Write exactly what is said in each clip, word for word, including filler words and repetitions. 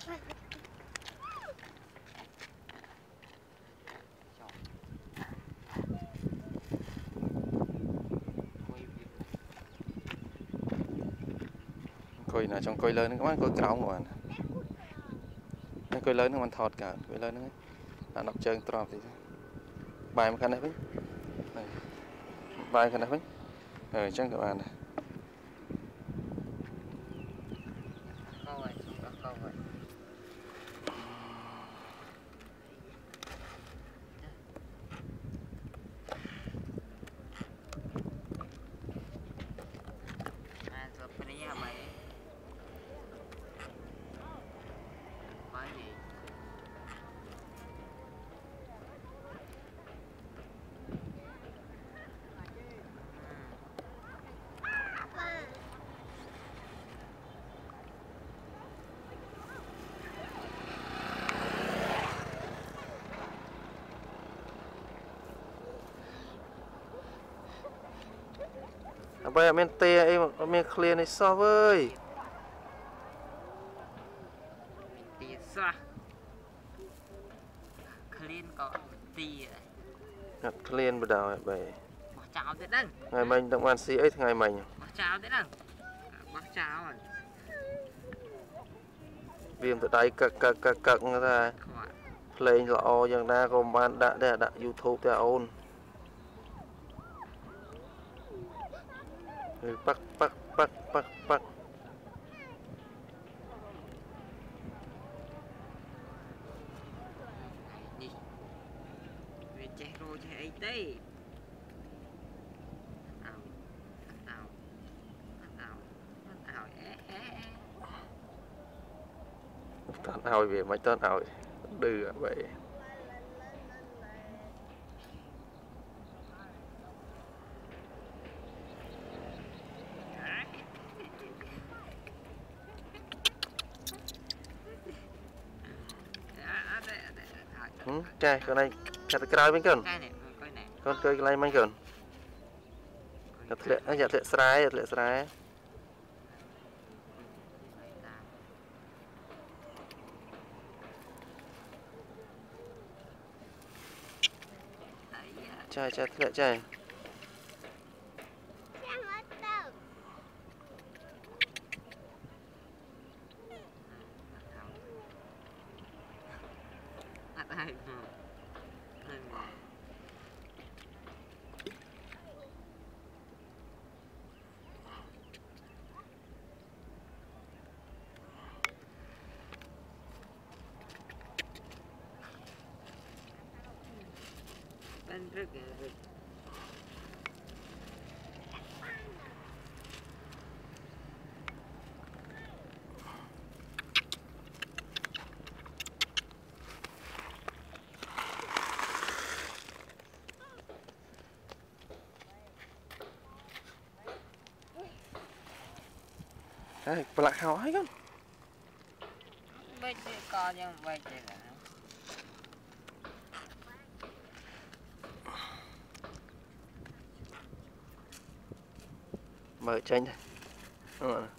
Coi nè trong coi lớn các bạn coi cáo mà coi lớn nó mình thọt cả coi lớn nó là nọc chân tròn thì bài một cái này với bài cái này với ở chân các bạn này bây giờ tê em mình clear này so với tê sao clean có tê ngặt clear bắt đầu vậy bỏ cháo thế đấy ngày mình động ăn xí ấy ngày mình bỏ cháo thế đấy bỏ cháo rồi viêm từ đây cặc cặc cặc cặc ra lên lọ dạng đa gồm ban đã để đặt YouTube để ôn bắt bắt bắt bắt bắt đi về chạy rồi chạy ấy đấy ảo ảo ảo ảo tao ảo về mấy tên ảo đưa vậy Cái con này chặt cái mấy con con chơi cái này mấy con chặt lệ nó chặt lệ sải chặt lệ sải chơi chặt lệ chơi bên rất là Đấy, lạc hào hay không? bây giờ con nhưng bây giờ là mở tranh này đúng rồi.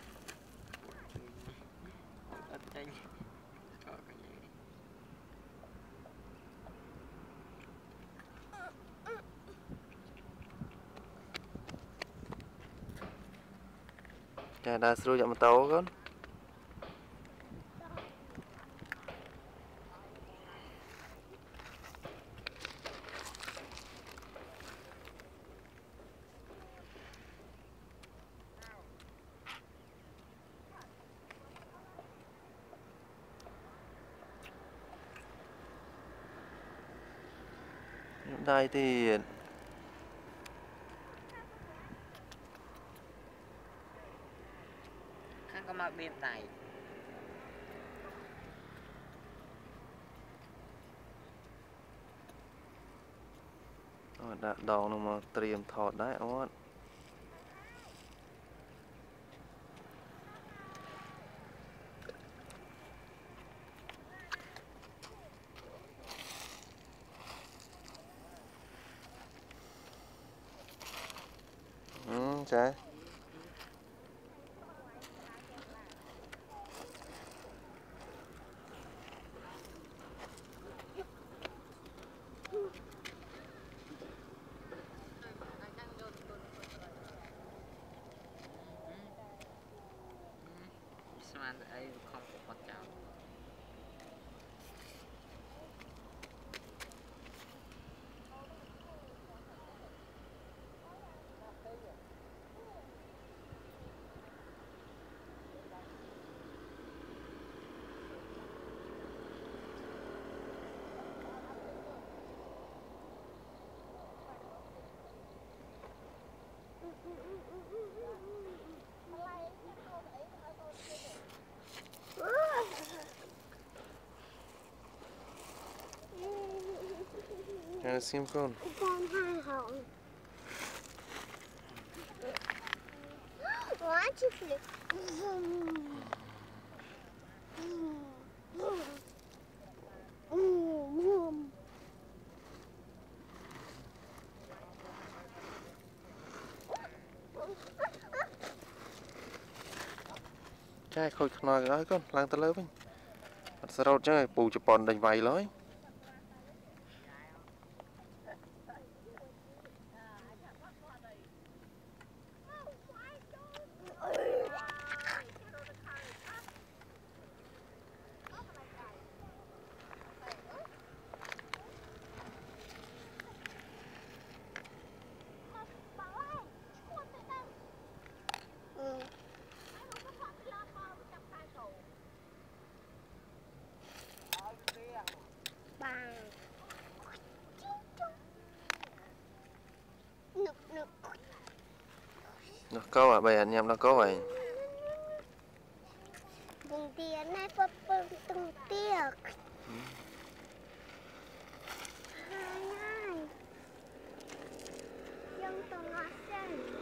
Chà đa số chậm tàu con đây thì khăn có mặc biên tài đã đòn nó mà tiềm thọt đấy ông ừ trái Nhà xem con. Con hai hậu. Quá chi phí. Trai khôi nói cái con lang ta lớn sao đâu chứ bù chụp bòn đánh vầy lối nó có à bây anh em nó có vậy Bùng tiền này bập bập từng tiệc hai hai dân tông ngọt xanh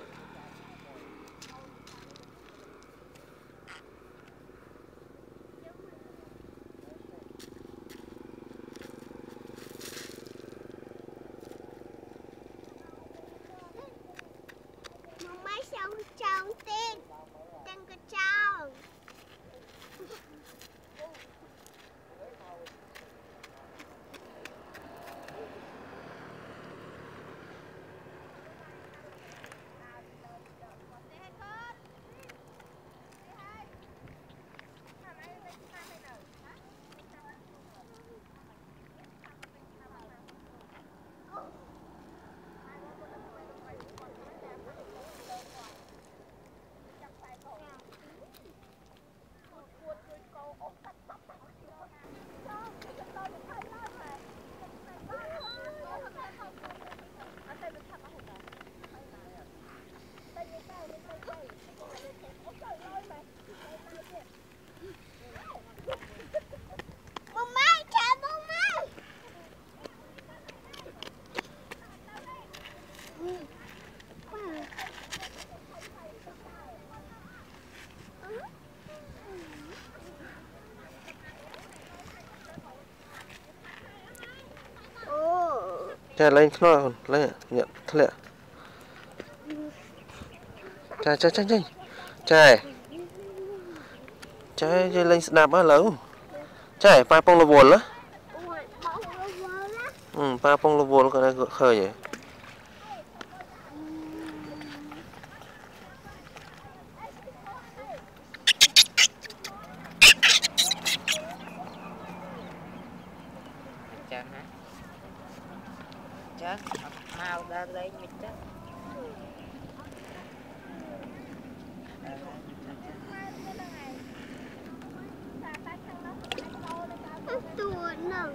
máy xong trong tiên tên cái trong Trai lên nó lên nhận lẹ trai trai trai trai trai trai trai lên đạp á lâu trai pa pong là buồn lắm ừ pa pong là buồn cái này khơi vậy Chắc mau ra lấy mình chắc tua nở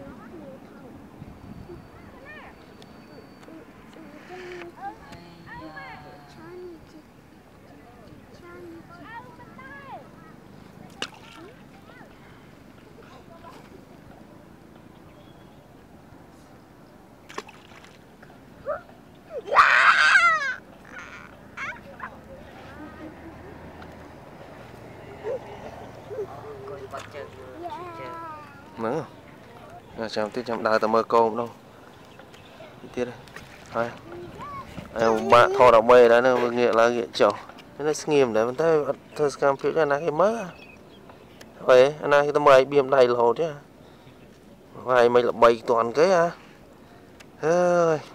nữa là chồng tiếp chồng đào tao mơ cô đâu tiếp đây thôi em bạn thò đào mây đó nó nghĩa là nghĩa chồng nó nghiêm đấy mình thấy thôi cam phiếu cho nó cái mới vậy anh ấy tao mày biếm đầy lồ chứ vậy mày là bày toàn cái à ơi